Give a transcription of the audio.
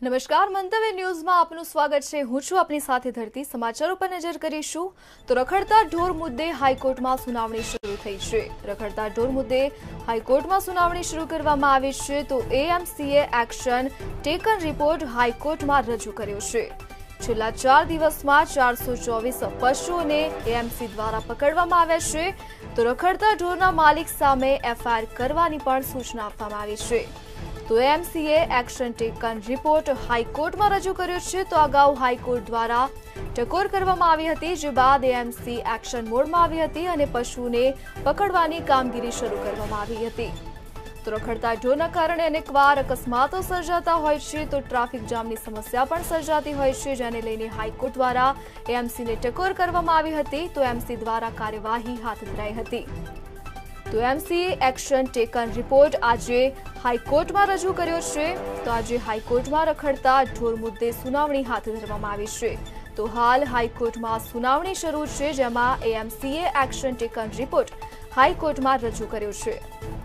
નમસ્કાર, મંતવ્ય ન્યૂઝમાં આપનું સ્વાગત છે। હું છું આપની સાથે ધરતી। સમાચારો પર નજર કરીશું તો રખડતા ઢોર મુદ્દે હાઈકોર્ટમાં સુનાવણી શરૂ થઈ છે। રખડતા ઢોર મુદ્દે હાઈકોર્ટમાં સુનાવણી શરૂ કરવામાં આવી છે તો એએમસીએ એક્શન ટેકન રિપોર્ટ હાઈકોર્ટમાં રજૂ કર્યો છે। છેલ્લા 4 દિવસમાં 424 પશુઓને એએમસી દ્વારા પકડવામાં આવ્યા છે તો રખડતા ઢોરના માલિક સામે એફઆઈઆર કરવાની પણ સૂચના આપવામાં આવી છે। તો એએમસીએ એક્શન ટેકન રિપોર્ટ હાઈકોર્ટમાં રજૂ કર્યો છે તો અગાઉ હાઈકોર્ટ દ્વારા ટકોર કરવામાં આવી હતી, જે બાદ એએમસી એક્શન મોડમાં આવી હતી અને પશુને પકડવાની કામગીરી શરૂ કરવામાં આવી હતી। તો રખડતા ઢોરના કારણે અનેકવાર અકસ્માતો સર્જાતા હોય છે તો ટ્રાફિક જામની સમસ્યા પણ સર્જાતી હોય છે, જેને લઈને હાઈકોર્ટ દ્વારા એએમસીને ટકોર કરવામાં આવી હતી તો એએમસી દ્વારા કાર્યવાહી હાથ ધરાઈ હતી। તો એએમસીએ એક્શન ટેકન રિપોર્ટ આજે હાઈકોર્ટમાં રજૂ કર્યો છે તો આજે હાઈકોર્ટમાં રખડતા ઢોર મુદ્દે સુનાવણી હાથ ધરવામાં આવી છે। તો હાલ હાઈકોર્ટમાં સુનાવણી શરૂ છે, જેમાં એએમસીએ એક્શન ટેકન રિપોર્ટ હાઈકોર્ટમાં રજૂ કર્યો છે।